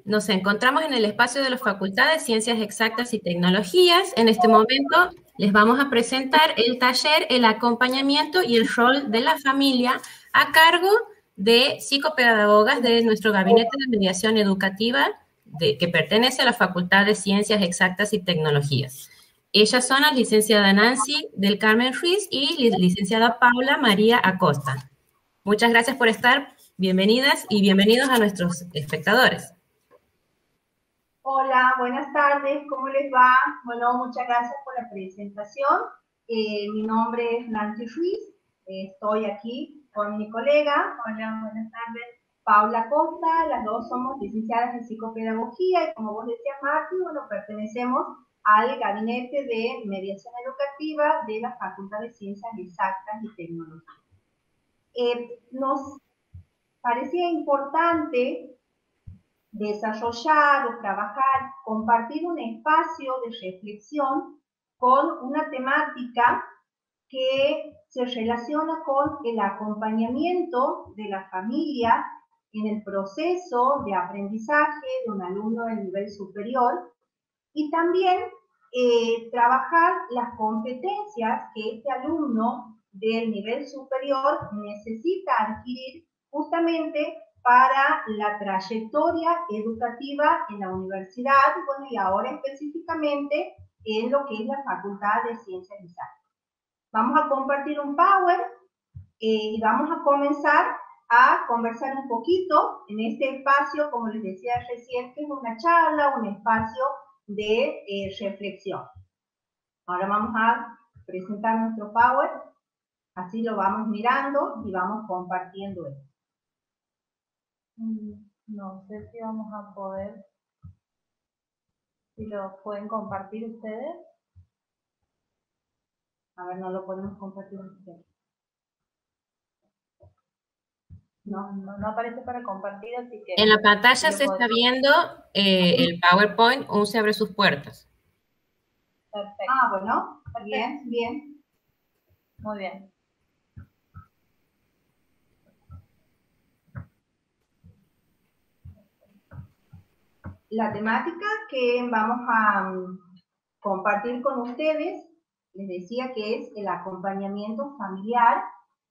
Nos encontramos en el espacio de la Facultad de Ciencias Exactas y Tecnologías. En este momento les vamos a presentar el taller, el acompañamiento y el rol de la familia a cargo de psicopedagogas de nuestro Gabinete de Mediación Educativa que pertenece a la Facultad de Ciencias Exactas y Tecnologías. Ellas son la licenciada Nancy del Carmen Ruiz y licenciada Paula María Acosta. Muchas gracias por estar. Bienvenidas y bienvenidos a nuestros espectadores. Hola, buenas tardes, ¿cómo les va? Bueno, muchas gracias por la presentación. Mi nombre es Nancy Ruiz, estoy aquí con mi colega, hola, buenas tardes, Paula Costa, las dos somos licenciadas en psicopedagogía y como vos decías, Marti, bueno, pertenecemos al Gabinete de Mediación Educativa de la Facultad de Ciencias Exactas y Tecnologías. Nos parecía importante desarrollar o trabajar, compartir un espacio de reflexión con una temática que se relaciona con el acompañamiento de la familia en el proceso de aprendizaje de un alumno del nivel superior y también trabajar las competencias que este alumno del nivel superior necesita adquirir justamente para la trayectoria educativa en la universidad, bueno, y ahora específicamente en lo que es la Facultad de Ciencias Exactas. Vamos a compartir un Power y vamos a comenzar a conversar un poquito en este espacio, como les decía recién, que es una charla, un espacio de reflexión. Ahora vamos a presentar nuestro Power, así lo vamos mirando y vamos compartiendo esto. No sé si vamos a poder, si lo pueden compartir ustedes. A ver, no lo podemos compartir ustedes. No aparece para compartir, así que... En la pantalla se está viendo el PowerPoint, se abre sus puertas. Perfecto. Ah, bueno, bien, bien. Muy bien. La temática que vamos a compartir con ustedes, les decía que es el acompañamiento familiar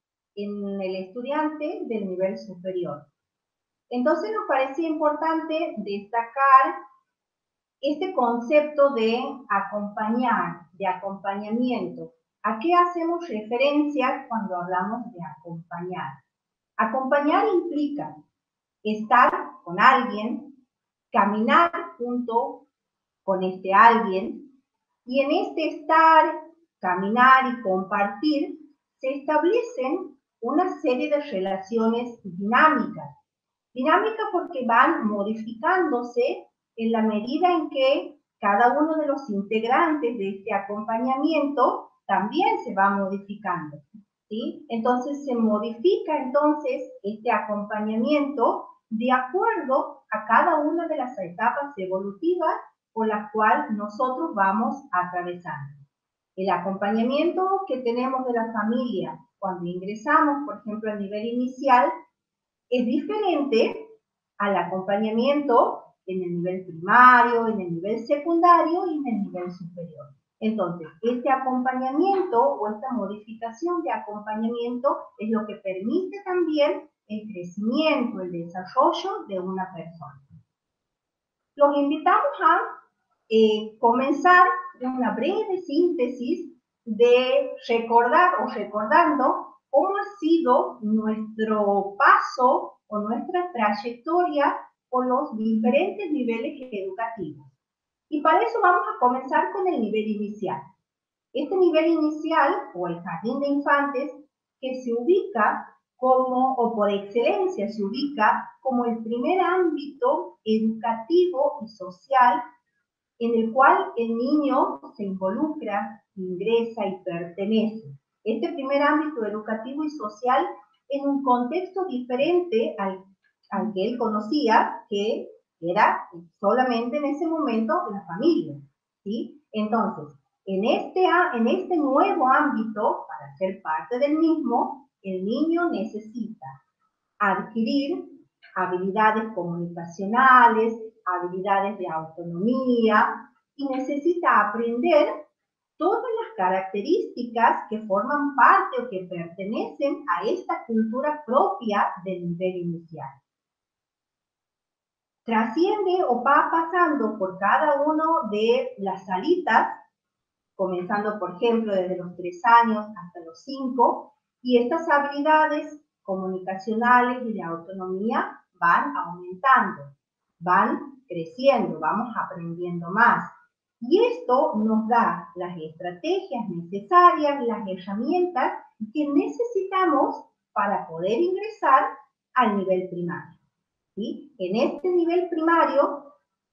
en el estudiante del nivel superior. Entonces nos parecía importante destacar este concepto de acompañar, de acompañamiento. ¿A qué hacemos referencia cuando hablamos de acompañar? Acompañar implica estar con alguien, caminar junto con este alguien, y en este estar, caminar y compartir se establecen una serie de relaciones dinámicas. Dinámicas porque van modificándose en la medida en que cada uno de los integrantes de este acompañamiento también se va modificando, ¿sí? Entonces se modifica entonces este acompañamiento de acuerdo a cada una de las etapas evolutivas por las cuales nosotros vamos atravesando. El acompañamiento que tenemos de la familia cuando ingresamos, por ejemplo, al nivel inicial, es diferente al acompañamiento en el nivel primario, en el nivel secundario y en el nivel superior. Entonces, este acompañamiento o esta modificación de acompañamiento es lo que permite también el crecimiento, el desarrollo de una persona. Los invitamos a comenzar una breve síntesis de recordar o recordando cómo ha sido nuestro paso o nuestra trayectoria por los diferentes niveles educativos. Y para eso vamos a comenzar con el nivel inicial. Este nivel inicial, o el jardín de infantes, que se ubica como, o por excelencia se ubica como el primer ámbito educativo y social en el cual el niño se involucra, ingresa y pertenece. Este primer ámbito educativo y social en un contexto diferente al que él conocía, que era solamente en ese momento la familia, ¿sí? Entonces, en este nuevo ámbito, para ser parte del mismo, el niño necesita adquirir habilidades comunicacionales, habilidades de autonomía y necesita aprender todas las características que forman parte o que pertenecen a esta cultura propia del nivel inicial. Trasciende o va pasando por cada uno de las salitas, comenzando, por ejemplo, desde los 3 años hasta los 5, y estas habilidades comunicacionales y de autonomía van aumentando, van creciendo, vamos aprendiendo más. Y esto nos da las estrategias necesarias, las herramientas que necesitamos para poder ingresar al nivel primario, ¿sí? En este nivel primario,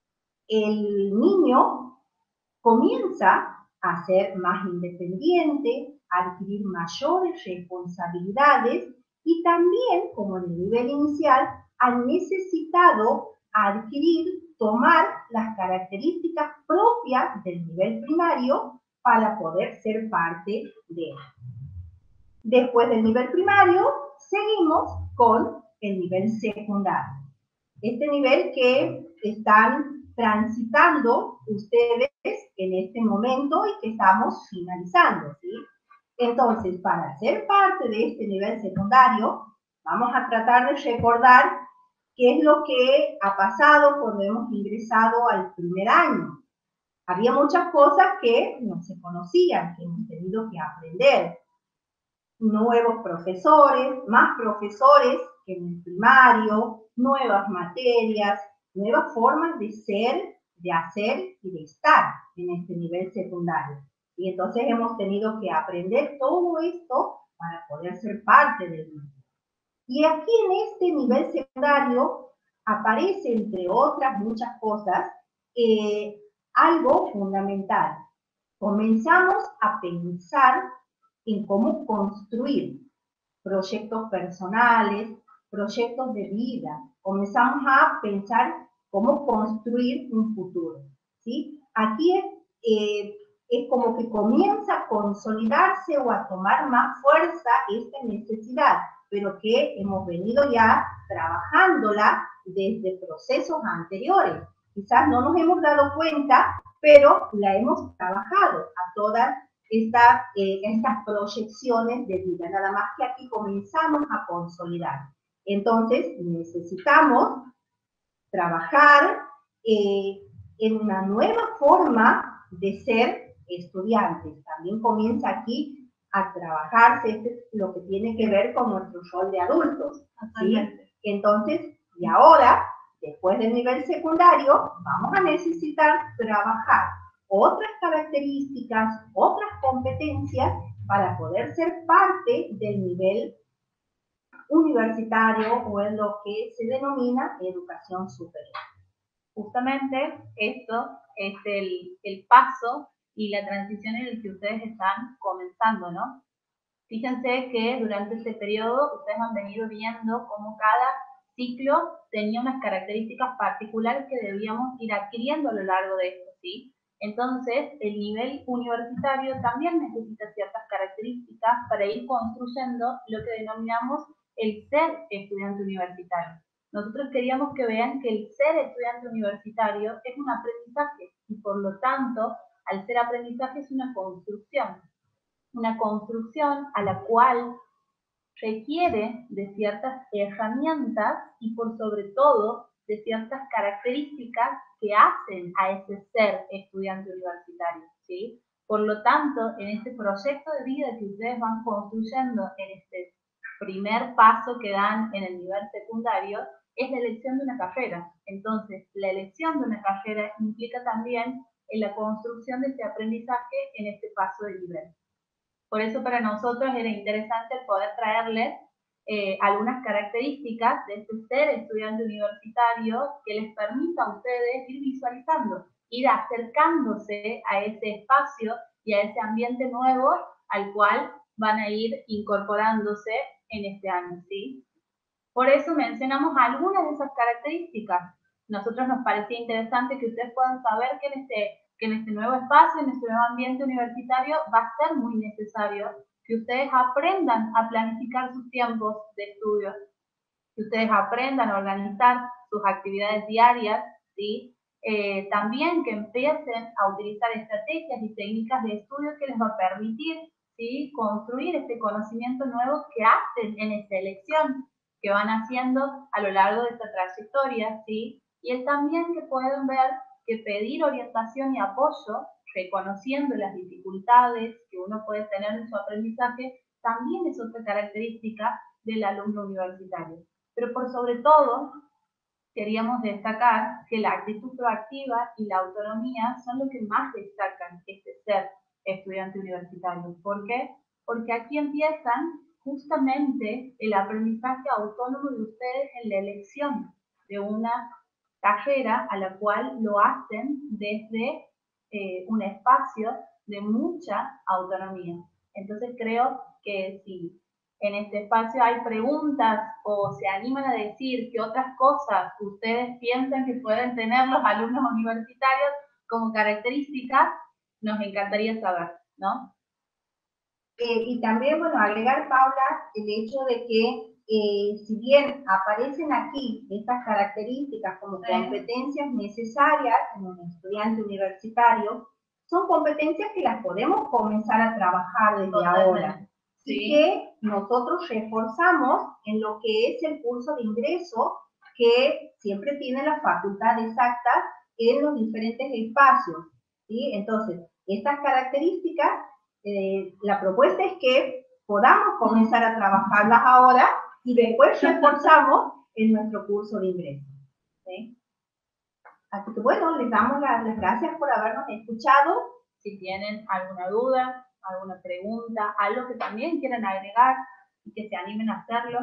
el niño comienza a ser más independiente, a adquirir mayores responsabilidades y también, como en el nivel inicial, ha necesitado adquirir, tomar las características propias del nivel primario para poder ser parte de él. Después del nivel primario, seguimos con el nivel secundario. Este nivel que están transitando ustedes en este momento y que estamos finalizando, ¿sí? Entonces, para ser parte de este nivel secundario, vamos a tratar de recordar qué es lo que ha pasado cuando hemos ingresado al primer año. Había muchas cosas que no se conocían, que hemos tenido que aprender. Nuevos profesores, más profesores que en el primario, nuevas materias, nuevas formas de ser, de hacer y de estar en este nivel secundario. Y entonces hemos tenido que aprender todo esto para poder ser parte del mismo. Y aquí en este nivel secundario aparece, entre otras muchas cosas, algo fundamental. Comenzamos a pensar en cómo construir proyectos personales, proyectos de vida. Comenzamos a pensar cómo construir un futuro, ¿sí? Aquí es como que comienza a consolidarse o a tomar más fuerza esta necesidad, pero que hemos venido ya trabajándola desde procesos anteriores. Quizás no nos hemos dado cuenta, pero la hemos trabajado a todas estas proyecciones de vida, nada más que aquí comenzamos a consolidar. Entonces, necesitamos trabajar en una nueva forma de ser estudiantes. También comienza aquí a trabajarse lo que tiene que ver con nuestro rol de adultos, ¿sí? Entonces, y ahora, después del nivel secundario, vamos a necesitar trabajar otras características, otras competencias para poder ser parte del nivel universitario o en lo que se denomina educación superior. Justamente esto es el paso y la transición en el que ustedes están comenzando, ¿no? Fíjense que durante este periodo ustedes han venido viendo cómo cada ciclo tenía unas características particulares que debíamos ir adquiriendo a lo largo de esto, ¿sí? Entonces, el nivel universitario también necesita ciertas características para ir construyendo lo que denominamos el ser estudiante universitario. Nosotros queríamos que vean que el ser estudiante universitario es un aprendizaje y por lo tanto, al ser aprendizaje es una construcción a la cual requiere de ciertas herramientas y por sobre todo de ciertas características que hacen a ese ser estudiante universitario, ¿sí? Por lo tanto, en este proyecto de vida que ustedes van construyendo en este primer paso que dan en el nivel secundario, es la elección de una carrera. Entonces, la elección de una carrera implica también en la construcción de este aprendizaje en este paso de nivel. Por eso para nosotros era interesante poder traerles algunas características de este ser estudiante universitario que les permita a ustedes ir visualizando, ir acercándose a ese espacio y a ese ambiente nuevo al cual van a ir incorporándose en este año, ¿sí? Por eso mencionamos algunas de esas características. Nosotros nos parecía interesante que ustedes puedan saber que en este nuevo espacio, en este nuevo ambiente universitario, va a ser muy necesario que ustedes aprendan a planificar sus tiempos de estudio, que ustedes aprendan a organizar sus actividades diarias, ¿sí? También que empiecen a utilizar estrategias y técnicas de estudio que les va a permitir, ¿sí?, construir este conocimiento nuevo que hacen en esta elección, que van haciendo a lo largo de esta trayectoria, ¿sí? Y es también que pueden ver que pedir orientación y apoyo, reconociendo las dificultades que uno puede tener en su aprendizaje, también es otra característica del alumno universitario. Pero por sobre todo, queríamos destacar que la actitud proactiva y la autonomía son lo que más destacan este ser estudiante universitario. ¿Por qué? Porque aquí empiezan justamente el aprendizaje autónomo de ustedes en la elección de una carrera a la cual lo hacen desde un espacio de mucha autonomía. Entonces creo que si en este espacio hay preguntas o se animan a decir que otras cosas ustedes piensan que pueden tener los alumnos universitarios como características, nos encantaría saber, ¿no? Y también, bueno, agregar, Paula, el hecho de que si bien aparecen aquí estas características como competencias necesarias en un estudiante universitario, son competencias que las podemos comenzar a trabajar desde ahora. Sí. Y que nosotros reforzamos en lo que es el curso de ingreso que siempre tiene la facultad exacta en los diferentes espacios, ¿sí? Entonces, estas características, la propuesta es que podamos comenzar a trabajarlas ahora y después reforzamos en nuestro curso de ingreso, ¿sí? Así que bueno, les damos las gracias por habernos escuchado. Si tienen alguna duda, alguna pregunta, algo que también quieran agregar y que se animen a hacerlo.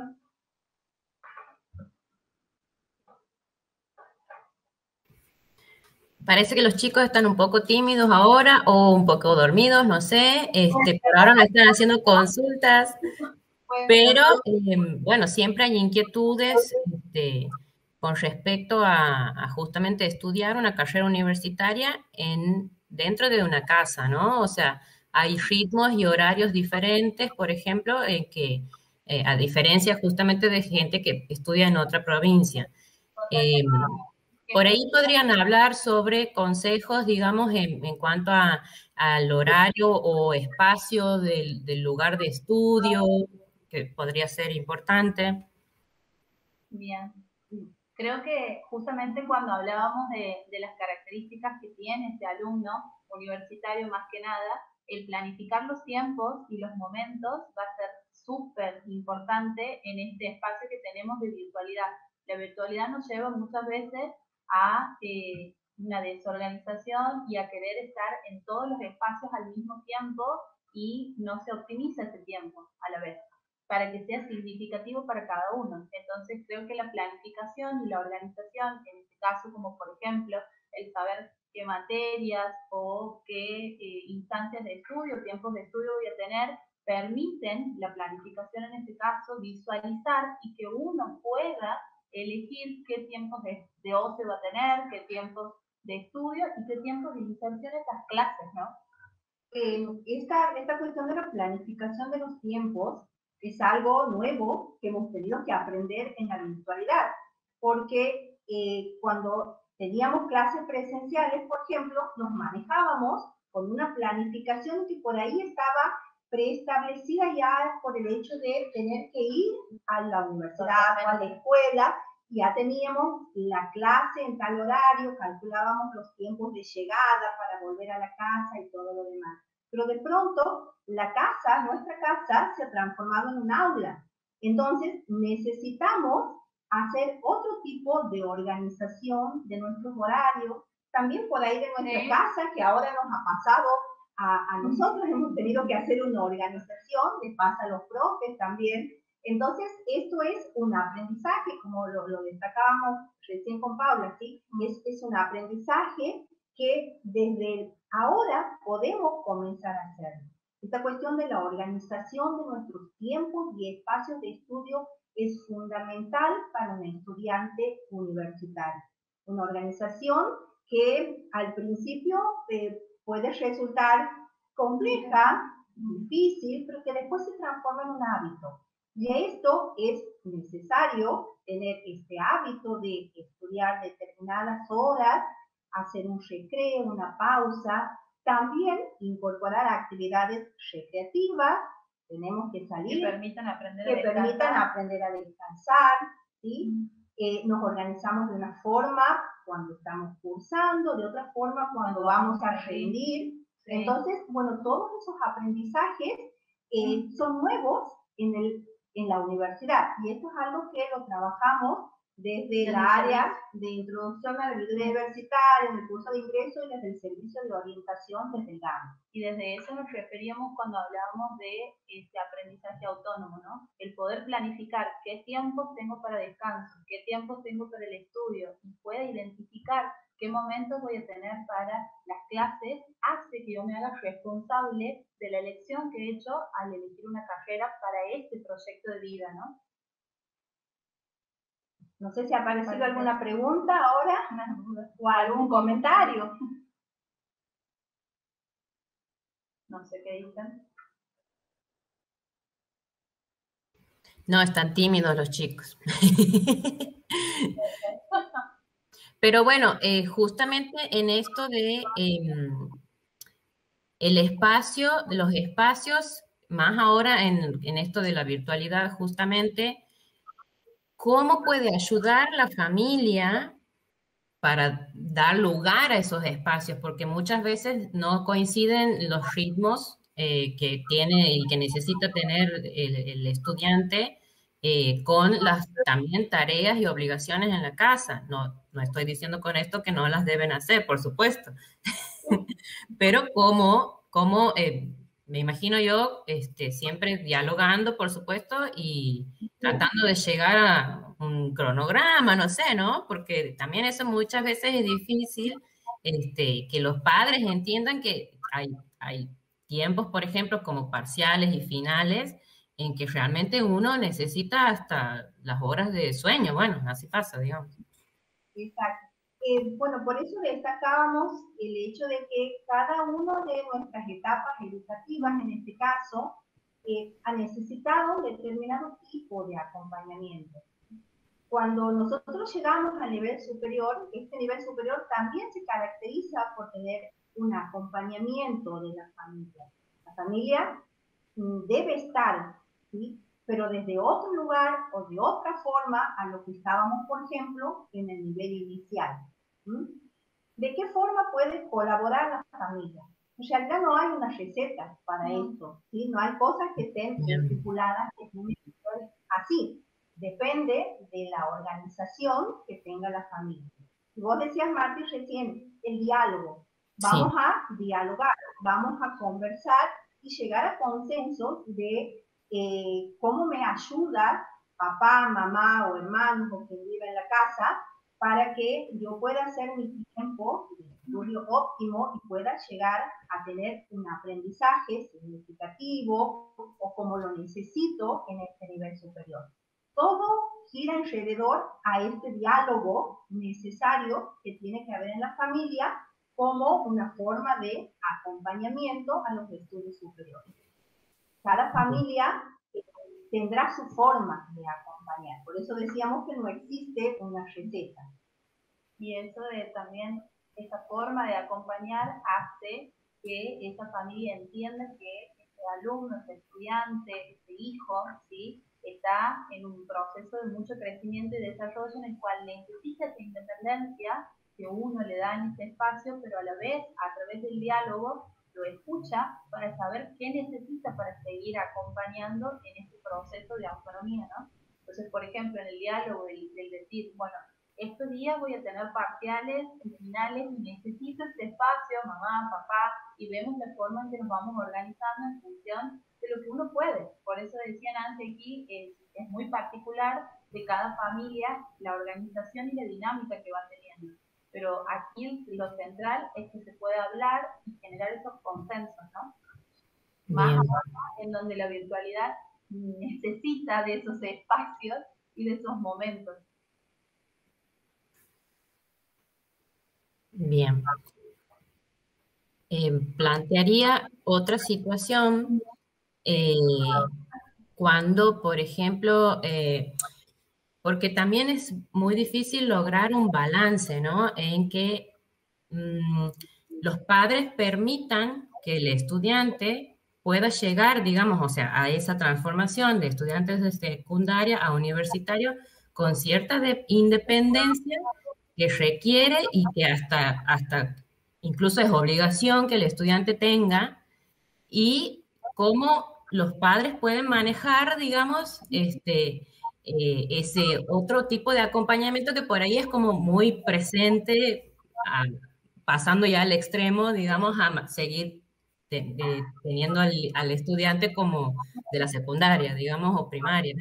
Parece que los chicos están un poco tímidos ahora o un poco dormidos, no sé. Por ahora no están haciendo consultas, pero bueno, siempre hay inquietudes con respecto a justamente estudiar una carrera universitaria dentro de una casa, ¿no? O sea, hay ritmos y horarios diferentes, por ejemplo, a diferencia justamente de gente que estudia en otra provincia. Por ahí podrían hablar sobre consejos, digamos, en cuanto al horario o espacio del lugar de estudio, que podría ser importante. Bien. Creo que justamente cuando hablábamos de las características que tiene este alumno universitario, más que nada, el planificar los tiempos y los momentos va a ser súper importante en este espacio que tenemos de virtualidad. La virtualidad nos lleva muchas veces a una desorganización y a querer estar en todos los espacios al mismo tiempo y no se optimiza ese tiempo a la vez para que sea significativo para cada uno. Entonces creo que la planificación y la organización, en este caso como por ejemplo el saber qué materias o qué instancias de estudio, tiempos de estudio voy a tener, permiten la planificación en este caso, visualizar y que uno pueda elegir qué tiempos de ocio va a tener, qué tiempos de estudio y qué tiempos de inserción en estas clases, ¿no? Esta cuestión de la planificación de los tiempos es algo nuevo que hemos tenido que aprender en la virtualidad, porque cuando teníamos clases presenciales, por ejemplo, nos manejábamos con una planificación que por ahí estaba preestablecida ya por el hecho de tener que ir a la universidad o a la escuela, ya teníamos la clase en tal horario, calculábamos los tiempos de llegada para volver a la casa y todo lo demás. Pero de pronto, la casa, nuestra casa, se ha transformado en un aula. Entonces, necesitamos hacer otro tipo de organización de nuestros horarios, también por ahí de nuestra casa, que ahora nos ha pasado a nosotros, hemos tenido que hacer una organización, les pasa a los profes también. Entonces, esto es un aprendizaje, como lo destacábamos recién con Paula, ¿sí? Es un aprendizaje que desde ahora podemos comenzar a hacer. Esta cuestión de la organización de nuestros tiempos y espacios de estudio es fundamental para un estudiante universitario. Una organización que al principio puede resultar compleja, difícil, pero que después se transforma en un hábito. Y esto es necesario tener este hábito de estudiar determinadas horas, hacer un recreo, una pausa, también incorporar actividades recreativas, tenemos que salir, que permitan aprender a descansar, ¿sí? Nos organizamos de una forma cuando estamos cursando, de otra forma cuando vamos a rendir. Sí. Entonces, bueno, todos esos aprendizajes son nuevos en la universidad, y esto es algo que lo trabajamos desde el área de introducción a la vida universitaria, en el curso de ingreso y desde el servicio de orientación desde el GAM. Y desde eso nos referíamos cuando hablábamos de este aprendizaje autónomo, ¿no? El poder planificar qué tiempos tengo para descanso, qué tiempos tengo para el estudio, y pueda identificar qué momentos voy a tener para las clases, hace que yo me haga responsable de la elección que he hecho al elegir una carrera para este proyecto de vida, ¿no? No sé si ha aparecido alguna pregunta ahora o algún comentario. No sé qué dicen. No, están tímidos los chicos. Pero bueno, justamente en esto de el espacio, los espacios, más ahora en esto de la virtualidad, justamente, ¿cómo puede ayudar la familia para dar lugar a esos espacios? Porque muchas veces no coinciden los ritmos que tiene y que necesita tener el estudiante con las también tareas y obligaciones en la casa. No, no estoy diciendo con esto que no las deben hacer, por supuesto. Pero como me imagino yo, siempre dialogando, por supuesto, y tratando de llegar a un cronograma, no sé, ¿no? Porque también eso muchas veces es difícil, que los padres entiendan que hay tiempos, por ejemplo, como parciales y finales, en que realmente uno necesita hasta las horas de sueño. Bueno, así pasa, digamos. Exacto. Bueno, por eso destacábamos el hecho de que cada una de nuestras etapas educativas, en este caso, ha necesitado determinado tipo de acompañamiento. Cuando nosotros llegamos al nivel superior, este nivel superior también se caracteriza por tener un acompañamiento de la familia. La familia debe estar, ¿sí?, pero desde otro lugar o de otra forma a lo que estábamos, por ejemplo, en el nivel inicial. ¿De qué forma puede colaborar la familia? En realidad no hay una receta para esto, ¿sí? No hay cosas que estén estipuladas así. Depende de la organización que tenga la familia. Y vos decías, Marti, recién, el diálogo. Vamos a dialogar, vamos a conversar y llegar a consensos de cómo me ayuda papá, mamá o hermanos o quien viva en la casa para que yo pueda hacer mi tiempo de estudio óptimo y pueda llegar a tener un aprendizaje significativo o como lo necesito en este nivel superior. Todo gira alrededor a este diálogo necesario que tiene que haber en la familia como una forma de acompañamiento a los estudios superiores. Cada familia tendrá su forma de acompañar. Por eso decíamos que no existe una receta. Y eso de también, esa forma de acompañar hace que esa familia entienda que este alumno, este estudiante, este hijo, ¿sí?, está en un proceso de mucho crecimiento y desarrollo en el cual necesita esa independencia que uno le da en este espacio, pero a la vez, a través del diálogo, lo escucha para saber qué necesita para seguir acompañando en este proceso de autonomía, ¿no? Entonces, por ejemplo, en el diálogo del decir, bueno, estos días voy a tener parciales y finales y necesito este espacio, mamá, papá, y vemos la forma en que nos vamos organizando en función de lo que uno puede. Por eso decían antes aquí, es muy particular de cada familia la organización y la dinámica que va teniendo. Pero aquí lo central es que se pueda hablar y generar esos consensos, ¿no? Más ahora en donde la virtualidad necesita de esos espacios y de esos momentos. Bien. Plantearía otra situación cuando, por ejemplo, porque también es muy difícil lograr un balance, ¿no? En que los padres permitan que el estudiante pueda llegar, digamos, o sea, a esa transformación de estudiantes de secundaria a universitario con cierta independencia que requiere y que hasta incluso es obligación que el estudiante tenga, y cómo los padres pueden manejar, digamos, ese otro tipo de acompañamiento que por ahí es como muy presente, pasando ya al extremo, digamos, a seguir teniendo al estudiante como de la secundaria, digamos, o primaria.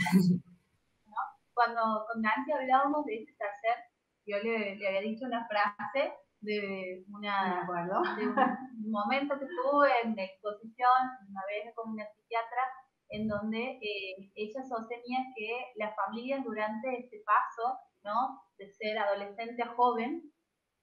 Cuando con Nancy hablábamos de este taller, yo le había dicho una frase de un momento que tuve en la exposición una vez con una psiquiatra, en donde ella sostenía que las familias durante este paso, ¿no?, de ser adolescente a joven,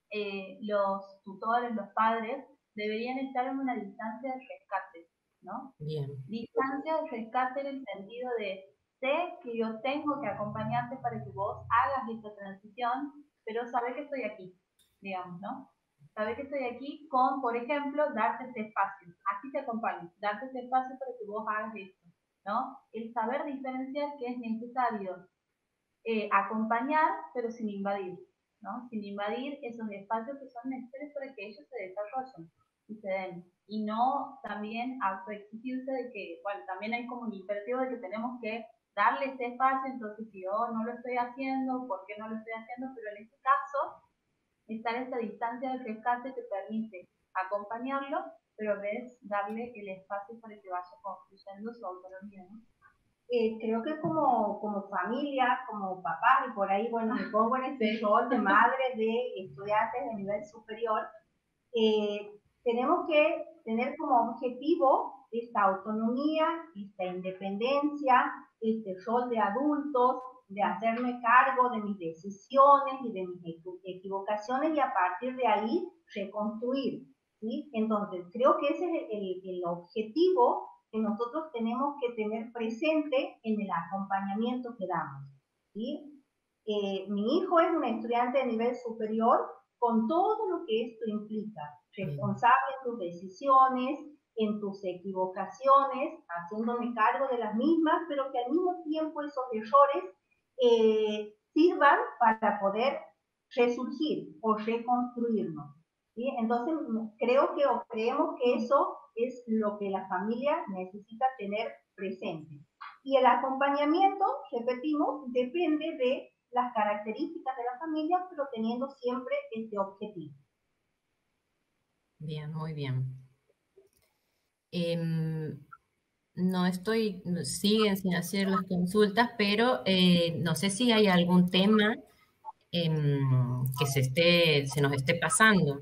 los tutores, los padres, deberían estar en una distancia de rescate, ¿no? Bien. Distancia de rescate en el sentido de, sé que yo tengo que acompañarte para que vos hagas esta transición, pero sabés que estoy aquí, digamos, ¿no? Sabés que estoy aquí con, por ejemplo, darte este espacio. Aquí te acompaño, darte este espacio para que vos hagas esto, ¿no? El saber diferenciar que es necesario acompañar, pero sin invadir, ¿no? Sin invadir esos espacios que son necesarios para que ellos se desarrollen y se den. Y no también autoexigirse de que, bueno, también hay como un imperativo de que tenemos que darle ese espacio, entonces si yo no lo estoy haciendo, ¿por qué no lo estoy haciendo? Pero en este caso, estar esta distancia de rescate te permite acompañarlo, pero a veces darle el espacio para que vaya construyendo su autonomía, ¿no? Creo que como familia, como papá, y por ahí, bueno, me pongo en este rol de madre de estudiantes de nivel superior, tenemos que tener como objetivo esta autonomía, esta independencia, este rol de adultos, de hacerme cargo de mis decisiones y de mis equivocaciones y a partir de ahí reconstruir, ¿sí? Entonces, creo que ese es el objetivo que nosotros tenemos que tener presente en el acompañamiento que damos, ¿sí? Mi hijo es un estudiante de nivel superior con todo lo que esto implica, responsable en tus decisiones, en tus equivocaciones, haciéndome cargo de las mismas, pero que al mismo tiempo esos errores sirvan para poder resurgir o reconstruirnos, ¿sí? Entonces, creo que o creemos que eso es lo que la familia necesita tener presente. Y el acompañamiento, repetimos, depende de las características de la familia, pero teniendo siempre este objetivo. Bien, muy bien. No siguen sin hacer las consultas, pero no sé si hay algún tema que se nos esté pasando.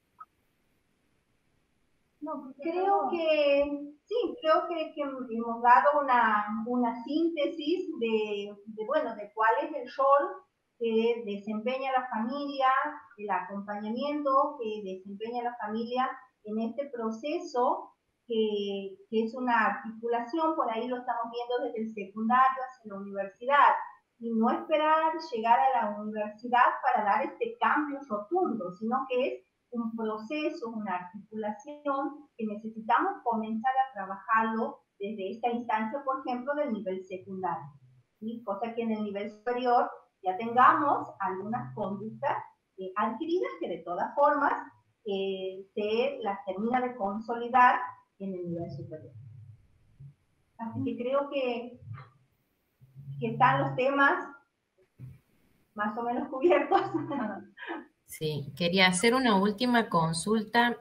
No, creo que sí, creo que hemos dado una síntesis de cuál es el rol que desempeña la familia, el acompañamiento que desempeña la familia en este proceso que es una articulación, por ahí lo estamos viendo desde el secundario hacia la universidad, y no esperar llegar a la universidad para dar este cambio rotundo, sino que es un proceso, una articulación que necesitamos comenzar a trabajarlo desde esta instancia, por ejemplo, del nivel secundario, ¿sí? Cosa que en el nivel superior ya tengamos algunas conductas adquiridas que de todas formas se las termina de consolidar en el nivel superior. Así que creo que están los temas más o menos cubiertos. Sí, quería hacer una última consulta,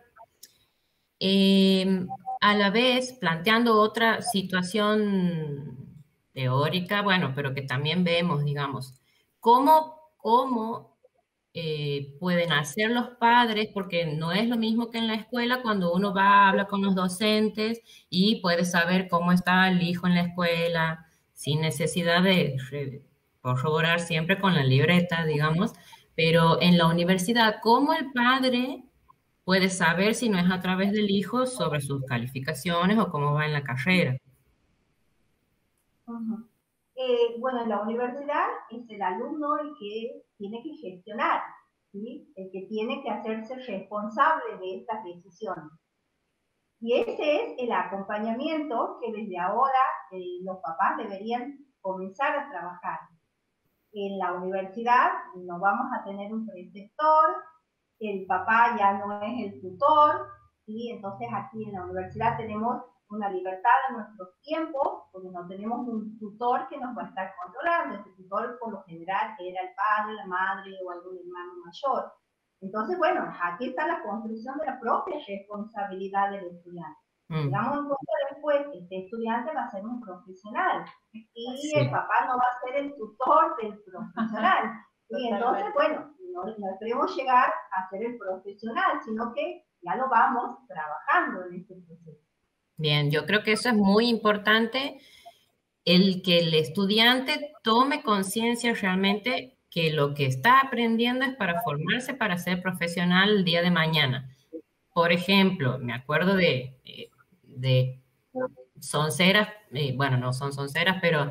a la vez planteando otra situación teórica, bueno, pero que también vemos, digamos, cómo pueden hacer los padres, porque no es lo mismo que en la escuela cuando uno va, habla con los docentes y puede saber cómo está el hijo en la escuela, sin necesidad de corroborar siempre con la libreta, digamos, pero en la universidad, ¿cómo el padre puede saber si no es a través del hijo sobre sus calificaciones o cómo va en la carrera? Ujú. Bueno, en la universidad es el alumno el que tiene que gestionar, ¿sí? El que tiene que hacerse responsable de estas decisiones. Y ese es el acompañamiento que desde ahora los papás deberían comenzar a trabajar. En la universidad no vamos a tener un preceptor, el papá ya no es el tutor, ¿sí? Entonces aquí en la universidad tenemos una libertad en nuestros tiempos, porque no tenemos un tutor que nos va a estar controlando. Ese tutor por lo general era el padre, la madre o algún hermano mayor. Entonces, bueno, aquí está la construcción de la propia responsabilidad del estudiante. Digamos un poco después, este estudiante va a ser un profesional y el papá no va a ser el tutor del profesional. Y entonces, bueno, no esperemos llegar a ser el profesional, sino que ya lo vamos trabajando en este proceso. Bien, yo creo que eso es muy importante, el que el estudiante tome conciencia realmente que lo que está aprendiendo es para formarse para ser profesional el día de mañana. Por ejemplo, me acuerdo de sonceras, bueno, no son sonceras, pero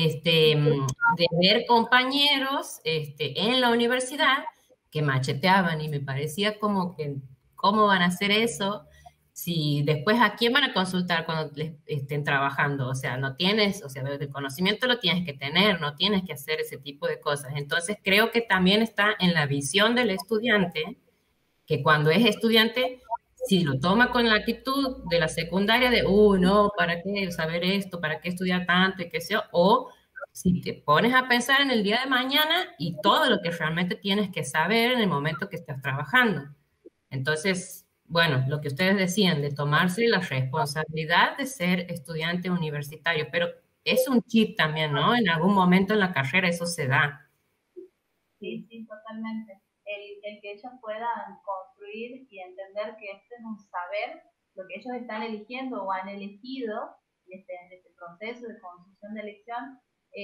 de ver compañeros en la universidad que macheteaban y me parecía como que, ¿cómo van a hacer eso? Si después a quién van a consultar cuando les estén trabajando, o sea, no tienes, o sea, el conocimiento lo tienes que tener, no tienes que hacer ese tipo de cosas. Entonces creo que también está en la visión del estudiante, que cuando es estudiante, si lo toma con la actitud de la secundaria de, no, ¿para qué saber esto? ¿Para qué estudiar tanto? Y qué sé yo, o si te pones a pensar en el día de mañana y todo lo que realmente tienes que saber en el momento que estás trabajando. Entonces, bueno, lo que ustedes decían, de tomarse la responsabilidad de ser estudiante universitario, pero es un chip también, ¿no? En algún momento en la carrera eso se da. Sí, sí, totalmente. El que ellos puedan construir y entender que este es un saber, lo que ellos están eligiendo o han elegido en este proceso de construcción de elección,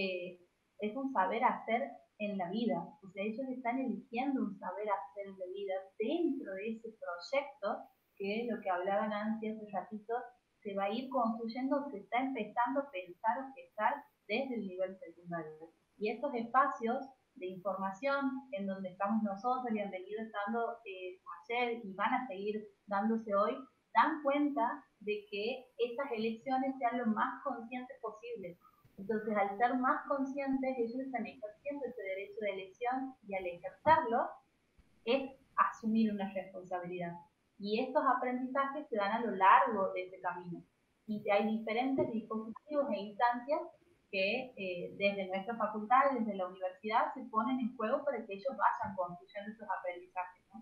es un saber hacer en la vida. O sea, ellos están eligiendo un saber hacer en la vida dentro de ese proyecto que es lo que hablaba Nancy hace ratito, se va a ir construyendo, se está empezando a pensar o gestar desde el nivel secundario. Y estos espacios de información en donde estamos nosotros y han venido estando ayer y van a seguir dándose hoy, dan cuenta de que estas elecciones sean lo más conscientes posible. Entonces, al ser más conscientes, ellos están ejerciendo ese derecho de elección y al ejercerlo es asumir una responsabilidad. Y estos aprendizajes se dan a lo largo de ese camino. Y hay diferentes dispositivos e instancias que desde nuestra facultad, desde la universidad, se ponen en juego para que ellos vayan construyendo esos aprendizajes, ¿no?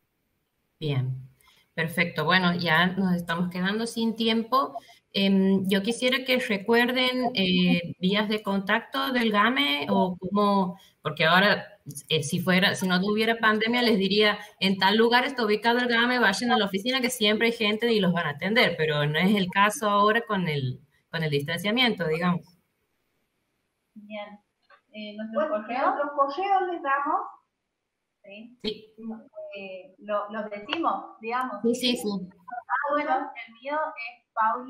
Bien, perfecto. Bueno, ya nos estamos quedando sin tiempo. Yo quisiera que recuerden vías de contacto del GAME o cómo, porque ahora si no hubiera pandemia les diría en tal lugar está ubicado el GAME, vayan a la oficina que siempre hay gente y los van a atender, pero no es el caso ahora con el distanciamiento, digamos. Bien. Nuestros correos les damos. Sí. Sí. Los decimos, digamos. Sí, sí, sí. Bueno, el mío es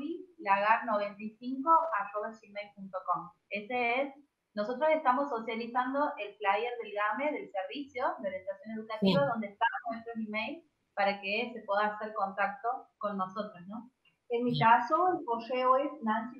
paulilagar95@gmail.com. Ese es, nosotros estamos socializando el flyer del GAME, del servicio de orientación educativa, sí, donde está nuestro email para que se pueda hacer contacto con nosotros, ¿no? En mi caso, el correo es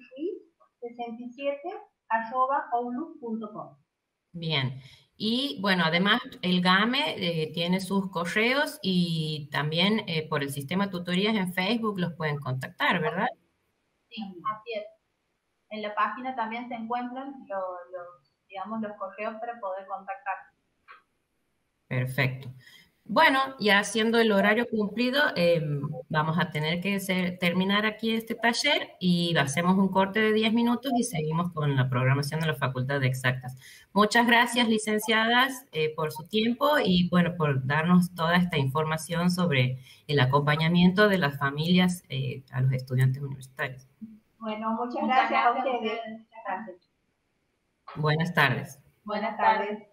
nancyruiz67@outlook.com. Bien. Y bueno, además el GAME tiene sus correos y también por el sistema de tutorías en Facebook los pueden contactar, ¿verdad? Sí, así es. En la página también se encuentran los correos para poder contactar. Perfecto. Bueno, ya siendo el horario cumplido, vamos a tener que terminar aquí este taller y hacemos un corte de 10 minutos y seguimos con la programación de la Facultad de Exactas. Muchas gracias, licenciadas, por su tiempo y, bueno, por darnos toda esta información sobre el acompañamiento de las familias a los estudiantes universitarios. Bueno, muchas gracias a ustedes. Buenas tardes. Buenas tardes.